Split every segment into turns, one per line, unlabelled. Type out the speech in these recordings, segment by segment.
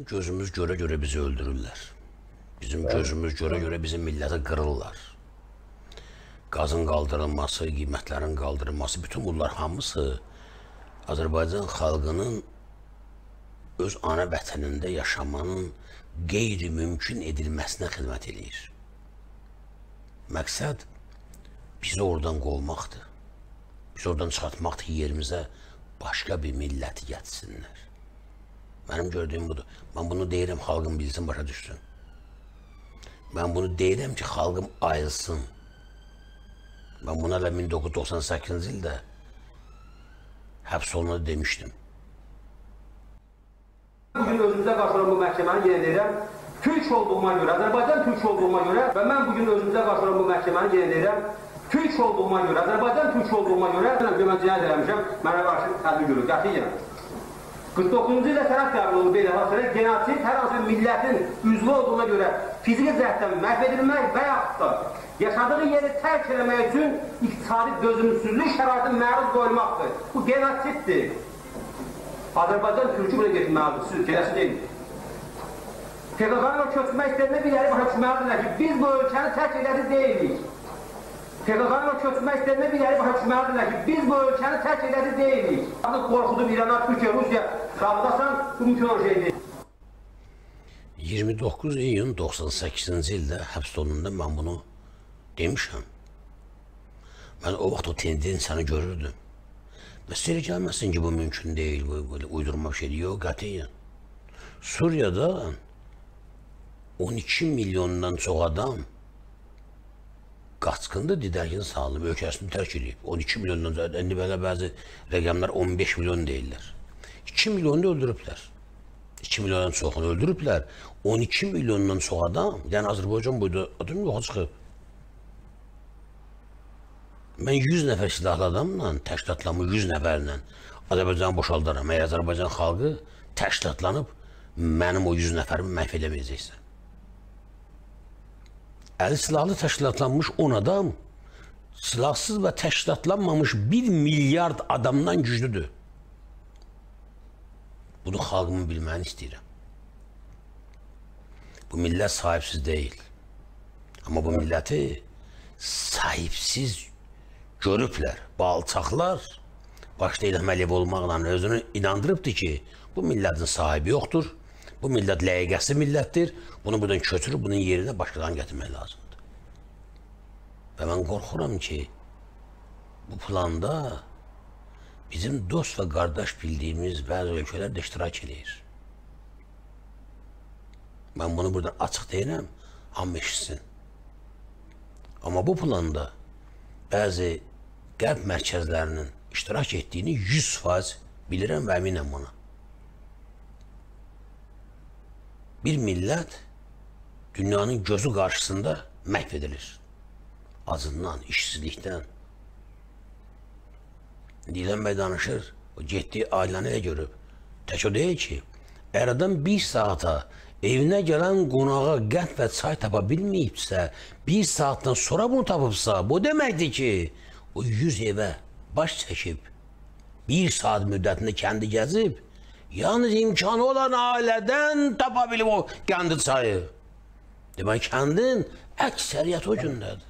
Bizim gözümüz göre bizi öldürürlər. Bizim gözümüz göre bizim milləti qırırlar. Qazın qaldırılması, qiymətlərin qaldırılması, bütün bunlar hamısı Azərbaycan xalqının öz ana vətənində yaşamanın qeyri-mümkün edilməsinə xidmət edir. Məqsəd bizi oradan qovmaqdır. Bizi oradan çıxartmaqdır ki, yerimizə başqa bir milləti gətirsinlər. Mənim gördüyüm budur. Mən bunu deyirəm, xalqım bilsin, başa düşsün. Mən bunu deyirəm ki, xalqım ayılsın. Mən buna 1998-ci ildə həbs olunanda demişdim.
Bugün özümüzə qarşı olan bu məhkəməni yenə deyirəm, Türk olduğuma görə, Azərbaycan Türk olduğuma görə və mən bugün özümüzə qarşı olan bu məhkəməni yenə deyirəm, Türk olduğuma görə, Azərbaycan Türk olduğuma görə mən cinayət eləmişəm, mənə qarşı tədbir görür, qətiyyən. 49-cu ildə sənət qəbul olunub beynəlxalq genosid hər hansı bir millətin üzvü olduğuna görə fiziki cəhətdən məhv edilmək və yaxud da yaşadığı yeri tərk eləmək üçün iqtisadi dözümsüzlük şəraitin məruz qoyulmaqdır. Bu genosiddir. Azərbaycan Türkü buna getməlidir, siz genəsi deyil. PKK-nın o köçmək istədiyinə biləri başa düşməlidirlər ki, biz bu ölkəni tərk edəsi deyilik. PKK-nın o köçmək istədiyinə biləri başa düşməlidirlər ki, biz bu ölkəni tərk edəsi deyilik. Artıq qorxudub İrana, Türkiyə, Rusiya sağlasan, bu mümkün olan şey deyil.
29 iyun 98-ci ildə həbs olununda mən bunu demişəm. Mən o vaxt o tendensiyanı görürdüm. Və sizə gəlməsin ki, bu mümkün deyil, böyle uydurma bir şeydir. Yox, qətiyyən. Suriyada 12 milyondan çox adam qaçqındır, didərgin salınıb, ölkəsini tərk edib. 12 milyondan çox, indi belə bəzi rəqəmlər 15 milyon deyirlər. 2 milyonu da öldürüblər. 2 milyondan çoxunu öldürüblər. 12 milyondan çox adam, yəni Azərbaycan boyda adam yoxa çıxıb. Mən 100 nəfər silahlı adamla, təşkilatlanmış 100 nəfərlə Azərbaycanı boşaldaram. Əgər Azərbaycan xalqı təşkilatlanıb, mənim o 100 nəfərimi məhv eləməyəcəksə. Əli silahlı təşkilatlanmış 10 adam, silahsız və təşkilatlanmamış 1 milyard adamdan güclüdür. Bunu xalqımın bilməni istəyirəm. Bu millət sahibsiz deyil. Amma bu milləti sahibsiz görüblər. Bu alçaqlar başda İlham Əliyev olmaqla özünü inandırıbdır ki, bu millətin sahibi yoxdur. Bu millət ləyiqəsi millətdir. Bunu buradan kötürüb, bunun yerinə başqalarını gətirmək lazımdır. Və mən qorxuram ki, bu planda bizim dost və qardaş bildiyimiz bəzi ölkələr də iştirak edir. Mən bunu buradan açıq deyirəm, hamı eşitsin. Amma bu planda bəzi qərb mərkəzlərinin iştirak etdiyini 100% bilirəm və əminəm buna. Bir millət dünyanın gözü qarşısında məhv edilir. Acından, işsizlikdən. İlham bəy danışır, o getdiyi ailəni elə görüb. Tək o deyil ki, əgər adam bir saata evinə gələn qonağa qənd və çay tapa bilməyibsə, bir saatdan sonra bunu tapıbsa, bu deməkdir ki, o 100 evə baş çəkib, bir saat müddətində kəndi gəzib, yalnız imkanı olan ailədən tapa bilib o qəndi çayı. Demək, kəndin əksəriyyət o gündədir.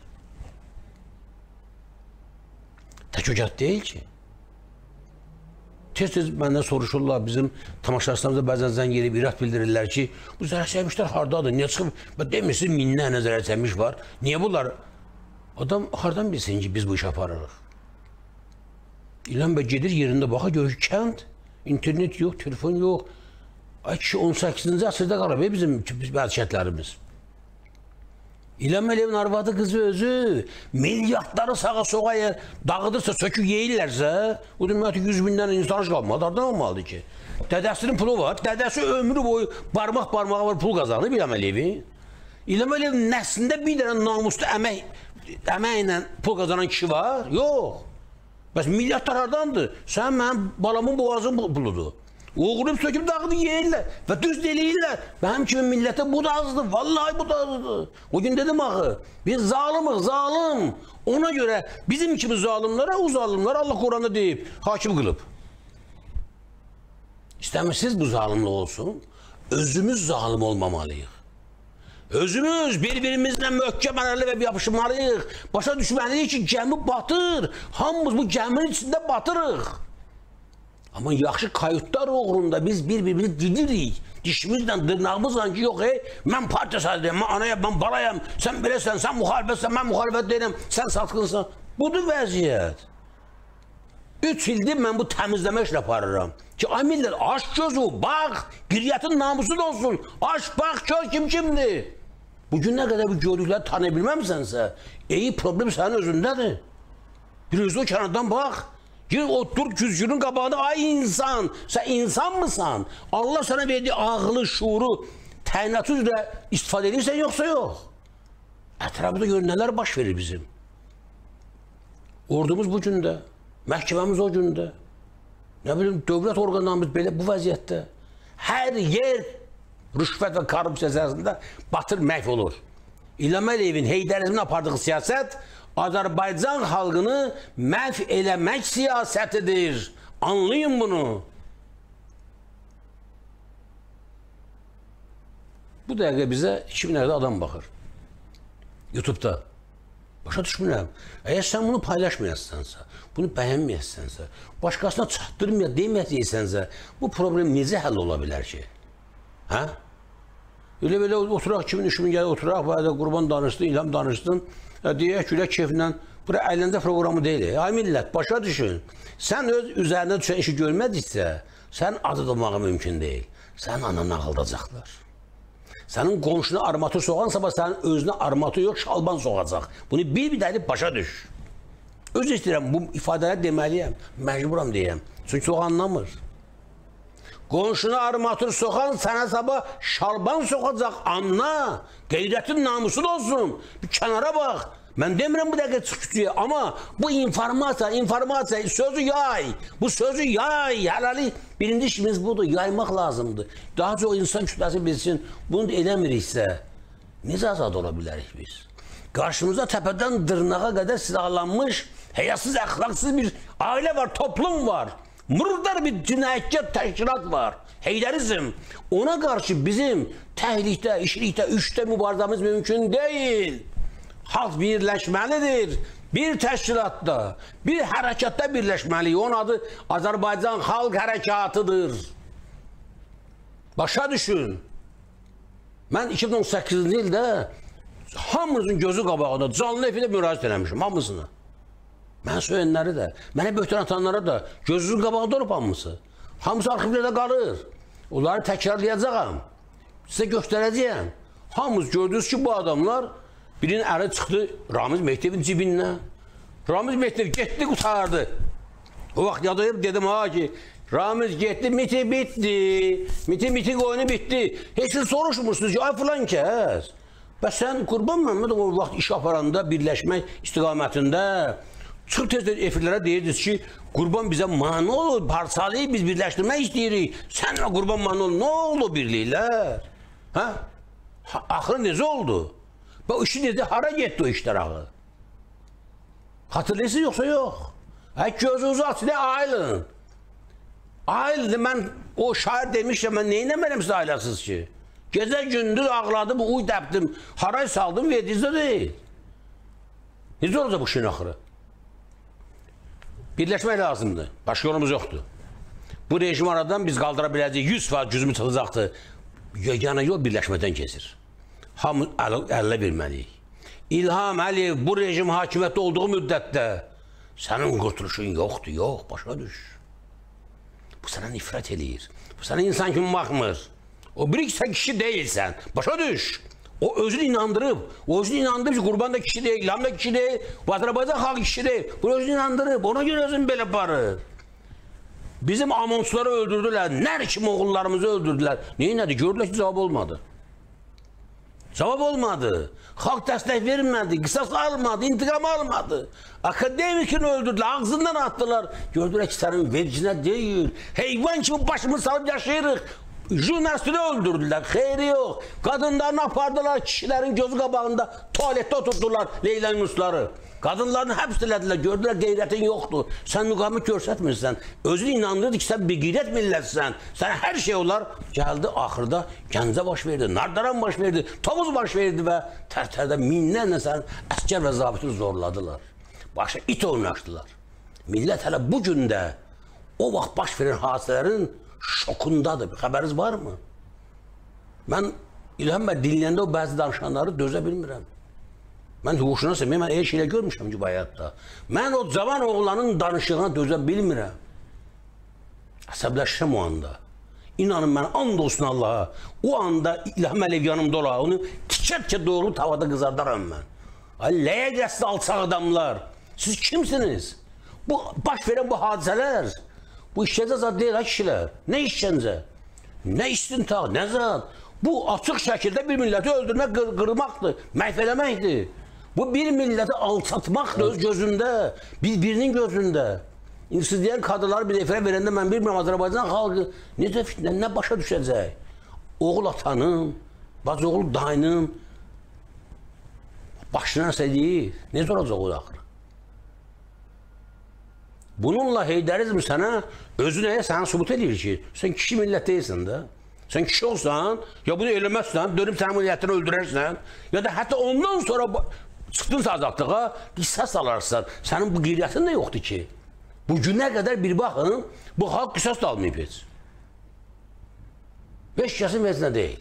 Tək o gəd deyil ki. Tez-tez məndən soruşurlar, bizim tamaşaçılarımızda bəzən zəng edib irad bildirirlər ki, bu zərərçəkmişlər hardadır, niyə çıxıb, demirsiniz, minlərlə zərərçəkmiş var, niyə bunlar? Adam hardan bilsin ki, biz bu işi aparırıq? İlham bəy gedir yerində baxa, görür ki, kənd, internet yox, telefon yox. Ay kişi 18-ci əsrdə qalıb, bizim bəzi kəndlərimiz. İlham Əliyevin arvadı qızı özü milyardları sağa soğa dağıdırsa, söküb yeyirlərsə, o demək ki, 100 mindən insan qalmadı, hardan olmalıdır ki? Dədəsinin pulu var, dədəsi ömrü boyu barmaq-barmağa var pul qazanıb İlham Əliyevin. İlham Əliyevin nəslində bir dənə namuslu əməklə pul qazanan kişi var? Yox. Bəs milyardlar hardandır? Sən mənim balamın boğazın puludur. Oğurub söküb dağıdı yeyirlər və düz deliyirlər. Mənim kimi millətə bu da azdır, vallahi bu da azdır. O gün dedim axı, biz zalımıq, zalim. Ona görə bizim kimi zalimlərə o zalimlər Allah Quranda deyib, hakim qılıb. İstəmirsiniz bu zalimlik olsun? özümüz zalim olmamalıyıq. Özümüz bir-birimizlə möhkəm əllə və yapışmalıyıq. Başa düşməliyik ki, gəmi batır. Hamımız bu gəminin içində batırıq. Amma yaxşı kayıtlar uğrunda biz bir-birimizi didirik. Dişimizlə, dırnağımızla ki, yox, mən partiya sahibiyəm, mən anayam, mən balayam, sən beləsən, sən müxalifətsən, mən müxalifət deyirəm, sən satqınsan. Budur vəziyyət. 3 ildir mən bu təmizləmə işlə aparıram. Ki, ay millət, aç gözü, bax, qiriyyətin namusu da olsun. Aç, bax, gör kim kimdir. Bugün nə qədər bu gördükləri tanıya bilməmisənsə, problem sənin özündədir. Bir özü o kənardan bax. Gir otur güzgünün qabağında, ay insan, sən insan mısan? Allah sənə verdiyi ağlı, şuuru, təyinatı üzrə istifadə edirsən, yoxsa yox. Ətrafında gör nələr baş verir bizim. Ordumuz bu gündə, məhkəməmiz o gündə, nə bilim, dövlət orqanlarımız belə bu vəziyyətdə. Hər yer rüşvət və korrupsiya siyasətində batır, məhv olur. İlham Əliyevin Heydərizmin apardığı siyasət Azərbaycan xalqını məhv eləmək siyasətidir. Anlayın bunu. Bu dəqiqə bizə 2000 adam baxır. YouTube'da. Başa düşmürəm. Əgər sən bunu paylaşmayasınsa, bunu bəyənməyəsənsə, başqasına deməyəcəksənsə, bu problem necə həll ola bilər ki? Hə? Elə-belə oturaq, 2000-3000 gəlir oturaq, və Qurban danışdın, İlham danışdın, deyək gülə keyflə, bura əyləndə programı deyil. Ay millət, başa düşün, sən öz üzərində düşən işi görmədiksə, sən adı olmağı mümkün deyil. Sənin ananı ağıldacaqlar. Sənin qonşuna armatı soğansa, sənin özünə armatı yox, şalban soğacaq. Bunu bir dəyilib başa düş. Öz istəyirəm, bu ifadələr deməliyəm, məcburam deyəm. Çünki o anlamır. Qonşuna armatır soxan sənə sabah şalban soxacaq, anla. Qeyrətin namusun olsun. Bir kənara bax. Mən demirəm bu dəqiqə çıx kütüyə, amma bu informasiya, sözü yay. Bu sözü yay. Hələli birinci işimiz budur, yaymaq lazımdır. Daha çox insan kütləsi bilsin, bunu da eləmiriksə, necə azad ola bilərik biz? Qarşımıza təpədən dırnağa qədər silahlanmış, həyasız, əxlaqsız bir ailə var, toplum var. Murdar bir cinayətkar təşkilat var. Heydərizm. Ona qarşı bizim təhlikdə, işlikdə, üçdə mübarizəmiz mümkün deyil. Xalq birləşməlidir. Bir təşkilatda, bir hərəkatda birləşməliyik. Onun adı Azərbaycan Xalq Hərəkatıdır. Başa düşün. Mən 2018-ci ildə hamımızın gözü qabağında canlı efirdə müraciət eləmişim, hamısını. Mən söyənləri də, mənə böhtən atanlara da gözünün qabağında olub hamısı. Hamısı arxivlərdə qalır. Onları təkrarlayacağam. Sizə göstərəcəyəm. Hamımız gördünüz ki, bu adamlar birinin əli çıxdı Ramiz Mehdevin cibindən. Ramiz Mehdev getdi, qutardı. O vaxt yadayıb dedim ha ki, Ramiz getdi, miti bitdi. Miti oyunu bitdi. Heç soruşmursunuz ki, ay filan kəs. Bəs sən Qurban Məmmədov o vaxt iş aparanda, birləşmək istiqamətində çıxıb tez-tez efirlərə deyirdiniz ki, Qurban bizə mani olur, parçalayıb biz birləşdirmək istəyirik. Sənlə Qurban mani olur, nə oldu birliklər? Hə? Axırı necə oldu? Və o işi necə, hara getdi o işlər ağı? Hatırlayırsınız yoxsa yox? Gözünüzü açın, ayılın. Ayıldı, mən o şair demişəm, mən neynəməliyəm siz ayılasınız ki? Gecə gündür ağladım, uy dəbdim, haray saldım, verdinizdə deyil. Necə olacaq bu şeyin axırı? Birləşmək lazımdır, başqa yolumuz yoxdur. Bu rejim aradan biz qaldıra biləcəyik, 100% gücümüz çıxacaqdır. Yəni yol birləşmədən keçir. Hamı əllə bilməliyik. İlham Əliyev bu rejim hakimiyyətdə olduğu müddətdə sənin qurtuluşun yoxdur, yox, başa düş. Bu sənə nifrət eləyir, bu sənə insan kimi baxmır. O bir sən kişi deyilsən, başa düş. O özünü inandırıb, ki, Qurban da kişi deyil, İlham da kişi deyil, Azərbaycan xalqı kişi deyil. Bu özünü inandırıb, ona görə özünü belə aparır. Bizim Amonçuları öldürdülər, nər kimi oğullarımızı öldürdülər. Neynədir? Gördülər ki, cavab olmadı. Cavab olmadı. Xalq dəstək vermədi, qisas almadı, intiqam almadı. Akademikini öldürdülər, ağzından attılar. Gördülər ki, sənin verginə deyil. Heyvan kimi başımı salıb yaşayırıq. Jurnalisti öldürdüler. Xeyri yok. Kadınlarını apardılar. Kişilerin gözü qabağında tuvalette oturtdular Leyla Yunusları. Kadınlarını həbs elədilər. Gördülər qeyrətin yoktu. Sen müqamət görsətmirsən. Özün inandırdı ki sen bir qeyrət millətsən. Sana her şey olar. Geldi axırda Gəncə baş verdi. Nardaran baş verdi. Tovuz baş verdi ve tərtərdə minlərlə sən əskər və zabiti zorladılar. Başa it oynaşdılar. Millət hələ bu gündə o vaxt baş verən hadisələrin şokundadır. Bir xəbəriniz var mı? Mən İlham bəy dinləyəndə o bəzi danışanları dözə bilmirəm. Mən huşuna sevməyəm, mən elə şeylə görmüşəm ki bu həyatda. Mən o cavan oğlanın danışığına dözə bilmirəm. Əsəbləşirəm o anda. İnanın mən and olsun Allaha. O anda İlham Əliyev yanımda ola. Onu tikə-tikə doğru tavada qızardaram mən. Ay ləyə qəsdi alçaq adamlar. Siz kimsiniz? Bu baş verən bu hadisələr. Bu işgəncə zad deyil ha kişilər. Nə işgəncə? Nə istintaq, nə zad? Bu açıq şəkildə bir milləti öldürmək, qırmaqdır, məhv eləməkdir. Bu bir milləti alçatmaqdır öz gözündə, birinin gözündə. İndi siz deyən kadrları bir efirə verəndə mən bilmirəm Azərbaycan xalqı necə fitnə, nə başa düşəcək? Oğul atanın, bacı oğul dayının başına nəsə deyir, necə olacaq o axırı? Bununla Heydərizm sənə özünə sənə sübut edir ki, sən kişi millət deyilsən də. Sen kişi olsan, ya bunu eləməzsən, dönüp sənin millətini öldürərsən, ya da hətta ondan sonra çıxdın azadlığa, qisas alarsan. Sənin bu qeyrətin də yoxdur ki. Bu günə qədər bir baxın, bu xalq qisas da almayıb heç. 5 kəsin vecinə deyil.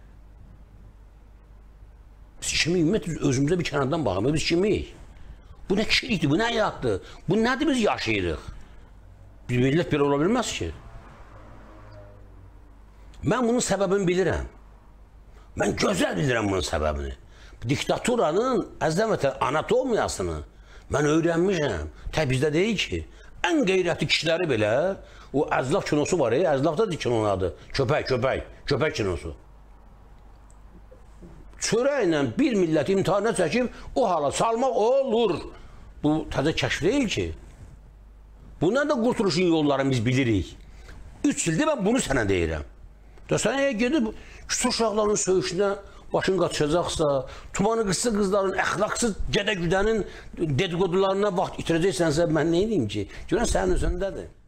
Biz kimiyik? Ümumiyyətlə özümüzə bir kənardan baxın, biz kimiyik? Bu nə kişilikdir, bu nə həyatdır? Bu nədir biz yaşayırıq? Bir millət belə ola bilməz ki. Mən bunun səbəbini bilirəm. Mən gözəl bilirəm bunun səbəbini. Diktaturanın əzəmətən anatomiyasını mən öyrənmişəm. Bizdə deyil ki, ən qeyrətli kişiləri belə, o Əzlaf kinosu var ya, Əzlafda da kinonun adı, köpək kinosu. Çörəklə bir milləti imtihana çəkib, o hala salmaq olur. Bu təzə kəşf deyil ki. Bundan da qurtuluşun yollarını biz bilirik. 3 ildir mən bunu sənə deyirəm. Sən əgər gedib küçük uşaqların söyüşünə başın qaçacaqsa, tumanı qısa qızların, əxlaqsız gədə-güdənin dedikodularına vaxt itirəcəksənsə, mən nə edeyim ki? Görən sənin özündədir.